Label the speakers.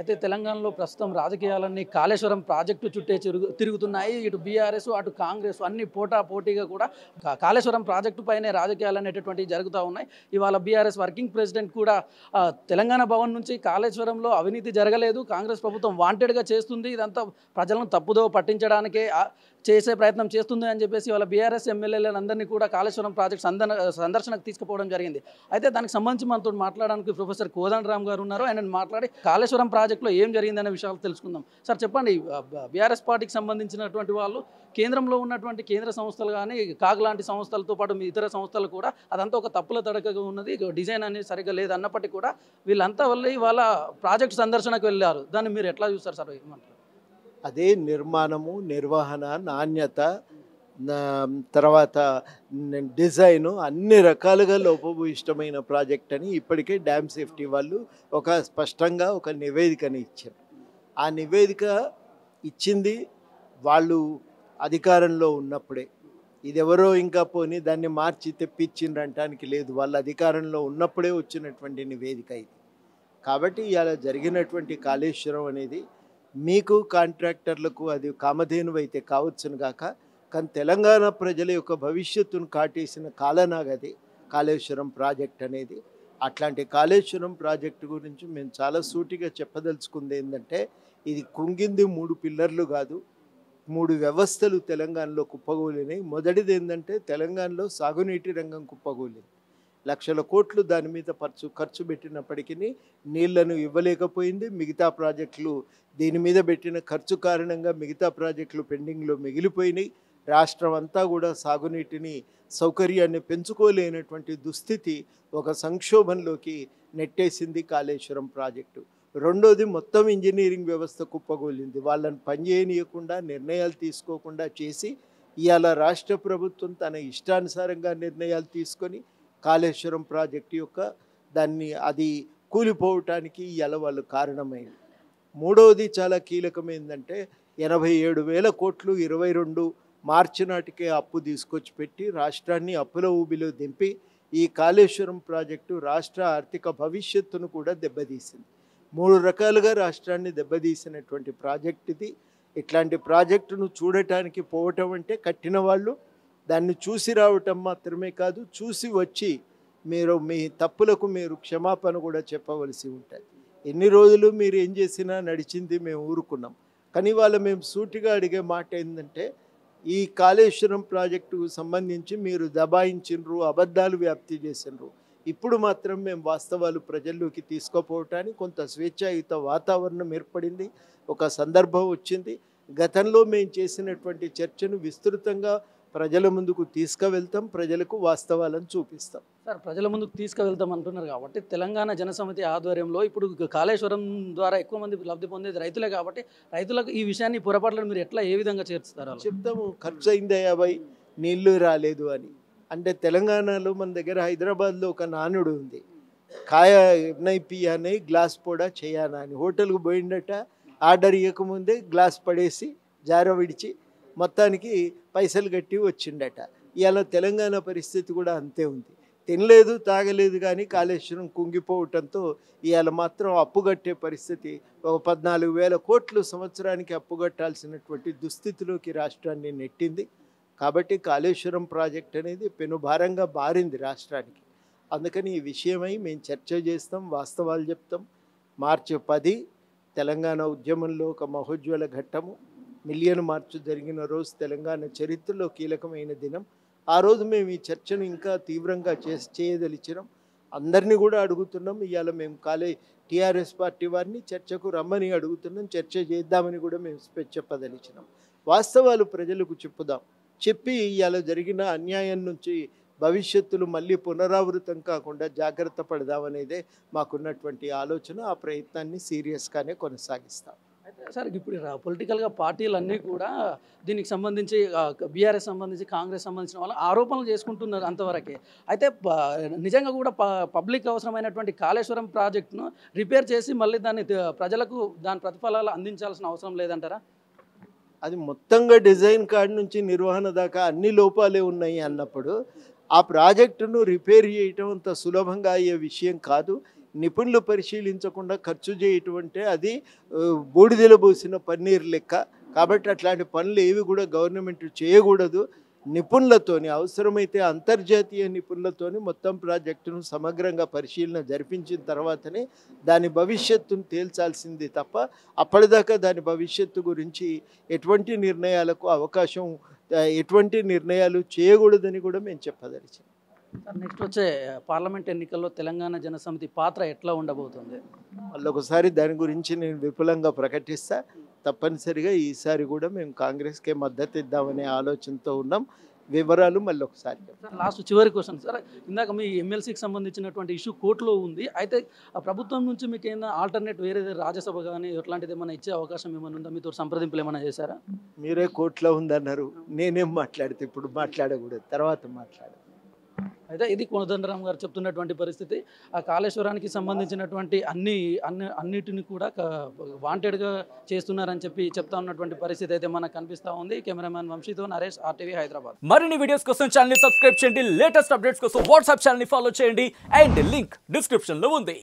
Speaker 1: అయితే తెలంగాణలో ప్రస్తుతం రాజకీయాలన్నీ కాళేశ్వరం ప్రాజెక్టు చుట్టే తిరుగుతున్నాయి. ఇటు బీఆర్ఎస్ అటు కాంగ్రెస్ అన్ని పోటాపోటీగా కూడా కాళేశ్వరం ప్రాజెక్టు పైనే రాజకీయాలు అనేటటువంటివి జరుగుతూ ఉన్నాయి. ఇవాళ బీఆర్ఎస్ వర్కింగ్ ప్రెసిడెంట్ కూడా తెలంగాణ భవన్ నుంచి కాళేశ్వరంలో అవినీతి జరగలేదు, కాంగ్రెస్ ప్రభుత్వం వాంటెడ్గా చేస్తుంది, ఇదంతా ప్రజలను తప్పుదో పట్టించడానికే చేసే ప్రయత్నం చేస్తుంది అని చెప్పేసి ఇవాళ బీఆర్ఎస్ ఎమ్మెల్యేలందరినీ కూడా కాళేశ్వరం ప్రాజెక్ట్ సందర్శనకు తీసుకుపోవడం జరిగింది. అయితే దానికి సంబంధించి మనతో మాట్లాడడానికి ప్రొఫెసర్ కోదండరామ్ గారు ఉన్నారు. ఆయన మాట్లాడి కాళేశ్వరం ప్రాజెక్టులో ఏం జరిగిందనే విషయాలు తెలుసుకుందాం. సార్ చెప్పండి, బీఆర్ఎస్ పార్టీకి సంబంధించినటువంటి వాళ్ళు కేంద్రంలో ఉన్నటువంటి కేంద్ర సంస్థలు కానీ కాగ్ లాంటి సంస్థలతో పాటు మీ ఇతర సంస్థలు కూడా అదంతా ఒక తప్పుల తడకగా ఉన్నది, డిజైన్ అనేది సరిగ్గా లేదు అన్నప్పటికీ కూడా వీళ్ళంతా వెళ్ళి వాళ్ళ ప్రాజెక్టు సందర్శనకు వెళ్ళారు. దాన్ని మీరు ఎట్లా చూస్తారు సార్? ఏమంటారు?
Speaker 2: అదే నిర్మాణము, నిర్వహణ, నాణ్యత, తర్వాత డిజైను అన్ని రకాలుగా లోపభూయిష్టమైన ప్రాజెక్ట్ అని ఇప్పటికే డ్యామ్ సేఫ్టీ వాళ్ళు ఒక స్పష్టంగా ఒక నివేదికని ఇచ్చారు. ఆ నివేదిక ఇచ్చింది వాళ్ళు అధికారంలో ఉన్నప్పుడే. ఇది ఎవరో ఇంకా పోని దాన్ని మార్చి తెప్పించిండ్రనటానికి లేదు, వాళ్ళ అధికారంలో ఉన్నప్పుడే వచ్చినటువంటి నివేదిక ఇది. కాబట్టి ఇలా జరిగినటువంటి కాళేశ్వరం అనేది మీకు కాంట్రాక్టర్లకు అది కామధేను అయితే కావచ్చును గాక, కానీ తెలంగాణ ప్రజల యొక్క భవిష్యత్తును కాటేసిన కాలనాగది కాళేశ్వరం ప్రాజెక్ట్ అనేది. అట్లాంటి కాళేశ్వరం ప్రాజెక్టు గురించి మేము చాలా సూటిగా చెప్పదలుచుకుంది ఏంటంటే, ఇది కుంగింది 3 పిల్లర్లు కాదు, 3 వ్యవస్థలు తెలంగాణలో కుప్పగూలినాయి. మొదటిది ఏంటంటే తెలంగాణలో సాగునీటి రంగం కుప్పగూలింది. లక్షల కోట్లు దాని మీద ఖర్చు పెట్టినప్పటికీ నీళ్లను ఇవ్వలేకపోయింది. మిగతా ప్రాజెక్టులు దీని మీద పెట్టిన ఖర్చు కారణంగా మిగతా ప్రాజెక్టులు పెండింగ్లో మిగిలిపోయినాయి. రాష్ట్రం అంతా కూడా సాగునీటిని సౌకర్యాన్ని పెంచుకోలేనటువంటి దుస్థితి ఒక సంక్షోభంలోకి నెట్టేసింది కాళేశ్వరం ప్రాజెక్టు. రెండోది మొత్తం ఇంజనీరింగ్ వ్యవస్థ కుప్పగోలింది. వాళ్ళని పనిచేయనీయకుండా నిర్ణయాలు తీసుకోకుండా చేసి ఇవాళ రాష్ట్ర ప్రభుత్వం తన ఇష్టానుసారంగా నిర్ణయాలు తీసుకొని కాళేశ్వరం ప్రాజెక్టు యొక్క అది కూలిపోవటానికి ఇవాళ వాళ్ళు కారణమైంది. మూడవది చాలా కీలకమైందంటే 87,000 కోట్లు 22 మార్చి నాటికే అప్పు తీసుకొచ్చి పెట్టి రాష్ట్రాన్ని అప్పుల ఊబిలో దింపి ఈ కాళేశ్వరం ప్రాజెక్టు రాష్ట్ర ఆర్థిక భవిష్యత్తును కూడా దెబ్బతీసింది. 3 రకాలుగా రాష్ట్రాన్ని దెబ్బతీసినటువంటి ప్రాజెక్ట్ ఇది. ఇట్లాంటి ప్రాజెక్టును చూడటానికి పోవటం అంటే కట్టిన వాళ్ళు దాన్ని చూసి రావటం మాత్రమే కాదు, చూసి వచ్చి మీరు మీ తప్పులకు మీరు క్షమాపణ కూడా చెప్పవలసి ఉంటుంది. ఎన్ని రోజులు మీరు ఏం చేసినా నడిచింది మేము ఊరుకున్నాం. కానీ వాళ్ళ మేము సూటిగా అడిగే మాట ఏంటంటే, ఈ కాళేశ్వరం ప్రాజెక్టుకు సంబంధించి మీరు దబాయించినరు, అబద్ధాలు వ్యాప్తి చేసినరు. ఇప్పుడు మాత్రం మేము వాస్తవాలు ప్రజల్లోకి తీసుకుపోవటానికి కొంత స్వేచ్ఛాయుత వాతావరణం ఏర్పడింది, ఒక సందర్భం వచ్చింది. గతంలో మేము చేసినటువంటి చర్చను విస్తృతంగా ప్రజల ముందుకు తీసుకువెళ్తాం, ప్రజలకు వాస్తవాలను చూపిస్తాం.
Speaker 1: సార్, ప్రజల ముందుకు తీసుకువెళ్తాం అంటున్నారు కాబట్టి తెలంగాణ జనసమితి ఆధ్వర్యంలో ఇప్పుడు కాళేశ్వరం ద్వారా ఎక్కువ మంది లబ్ధి పొందేది రైతులే కాబట్టి రైతులకు ఈ విషయాన్ని పొరపాట్లను మీరు ఎట్లా ఏ విధంగా చేర్చుతారు?
Speaker 2: చెప్తాము, ఖర్చు అయిందా 50, నీళ్లు రాలేదు అని. అంటే తెలంగాణలో మన దగ్గర హైదరాబాద్లో ఒక నానుడు ఉంది, కాయ ఎన్ఐపి అని గ్లాస్ కూడా చేయనా అని. హోటల్కు పోయిండట, ఆర్డర్ ఇవ్వకముందే గ్లాస్ పడేసి జార విడిచి మొత్తానికి పైసలు కట్టి వచ్చిండట. ఇవాళ తెలంగాణ పరిస్థితి కూడా అంతే ఉంది. తినలేదు తాగలేదు కానీ కాళేశ్వరం కుంగిపోవటంతో ఇవాళ మాత్రం అప్పు కట్టే పరిస్థితి, ఒక 14,000 కోట్లు సంవత్సరానికి అప్పు కట్టాల్సినటువంటి దుస్థితిలోకి రాష్ట్రాన్ని నెట్టింది. కాబట్టి కాళేశ్వరం ప్రాజెక్ట్ అనేది పెనుభారంగా మారింది రాష్ట్రానికి. అందుకని ఈ విషయమై మేము చర్చ చేస్తాం, వాస్తవాలు చెప్తాం. మార్చి 10 తెలంగాణ ఉద్యమంలో ఒక మహోజ్వల ఘట్టము. మిలియన్ మార్చు జరిగిన రోజు తెలంగాణ చరిత్రలో కీలకమైన దినం. ఆ రోజు మేము ఈ చర్చను ఇంకా తీవ్రంగా చేయదలిచినాం. అందరినీ కూడా అడుగుతున్నాం. ఇవాళ మేము టీఆర్ఎస్ పార్టీ వారిని చర్చకు రమ్మని అడుగుతున్నాం, చర్చ చేద్దామని కూడా మేము చెప్పదలిచినాం. వాస్తవాలు ప్రజలకు చెప్పుదాం, చెప్పి ఇవాళ జరిగిన అన్యాయం నుంచి భవిష్యత్తులో మళ్ళీ పునరావృతం కాకుండా జాగ్రత్త పడదామనేదే మాకున్నటువంటి ఆలోచన. ఆ ప్రయత్నాన్ని సీరియస్గానే కొనసాగిస్తాం.
Speaker 1: అయితే సార్, ఇప్పుడు పొలిటికల్గా పార్టీలు అన్నీ కూడా దీనికి సంబంధించి బీఆర్ఎస్ సంబంధించి కాంగ్రెస్ సంబంధించిన వాళ్ళు ఆరోపణలు చేసుకుంటున్నారు అంతవరకే. అయితే నిజంగా కూడా పబ్లిక్ అవసరమైనటువంటి కాళేశ్వరం ప్రాజెక్టును రిపేర్ చేసి మళ్ళీ దాన్ని ప్రజలకు దాని ప్రతిఫలాలు అందించాల్సిన అవసరం లేదంటారా?
Speaker 2: అది మొత్తంగా డిజైన్ కాడి నుంచి నిర్వహణ దాకా అన్ని లోపాలే ఉన్నాయి అన్నప్పుడు ఆ ప్రాజెక్టును రిపేర్ చేయటం అంత సులభంగా అయ్యే విషయం కాదు. నిపుణులు పరిశీలించకుండా ఖర్చు చేయటం అంటే అది బూడిదలో పోసిన పన్నీర్ లెక్క. కాబట్టి అట్లాంటి పనులు ఏవి కూడా గవర్నమెంట్ చేయకూడదు. నిపుణులతోని, అవసరమైతే అంతర్జాతీయ నిపుణులతోని మొత్తం ప్రాజెక్టును సమగ్రంగా పరిశీలన జరిపించిన తర్వాతనే దాని భవిష్యత్తును తేల్చాల్సింది తప్ప అప్పటిదాకా దాని భవిష్యత్తు గురించి ఎటువంటి నిర్ణయాలకు అవకాశం, ఎటువంటి నిర్ణయాలు చేయకూడదని కూడా మేము చెప్పదలిచాం.
Speaker 1: నెక్స్ట్ వచ్చే పార్లమెంట్ ఎన్నికల్లో తెలంగాణ జనసమితి పాత్ర ఎట్లా ఉండబోతుంది?
Speaker 2: మళ్ళొకసారి దాని గురించి నేను విపులంగా ప్రకటిస్తా. తప్పనిసరిగా ఈసారి కూడా మేము కాంగ్రెస్కే మద్దతు ఇద్దామనే ఆలోచనతో ఉన్నాం. వివరాలు మళ్ళీ ఒకసారి.
Speaker 1: సార్ లాస్ట్ చివరి క్వశ్చన్ సార్, ఇందాక మీ ఎమ్మెల్సీకి సంబంధించినటువంటి ఇష్యూ కోర్టులో ఉంది. అయితే ఆ ప్రభుత్వం నుంచి మీకు ఏమైనా ఆల్టర్నేట్ వేరే రాజ్యసభ కానీ ఎట్లాంటిది ఏమైనా ఇచ్చే అవకాశం ఏమైనా ఉందా? మీతో సంప్రదింపులు ఏమైనా చేశారా?
Speaker 2: మీరే కోర్టులో ఉందన్నారు, నేనేం మాట్లాడితే ఇప్పుడు మాట్లాడకూడదు, తర్వాత మాట్లాడ.
Speaker 1: అయితే ఇది కోదండరామ్ గారు చెప్తున్నటువంటి పరిస్థితి. ఆ కాళేశ్వరానికి సంబంధించినటువంటి అన్నిటిని కూడా వాంటెడ్గా చేస్తున్నారని చెప్పి చెప్తా ఉన్నటువంటి పరిస్థితి అయితే మనకు కనిపిస్తూ ఉంది. కెమెరామ్యాన్ వంశీతో నరేష్, RTV హైదరాబాద్.
Speaker 3: మరిన్ని వీడియోస్ కోసం ఛానల్ ని సబ్స్క్రైబ్ చేయండి, లేటెస్ట్ అప్డేట్స్ కోసం వాట్సాప్ ఛానల్ ని ఫాలో చేయండి అండ్ లింక్ డిస్క్రిప్షన్ లో ఉంది.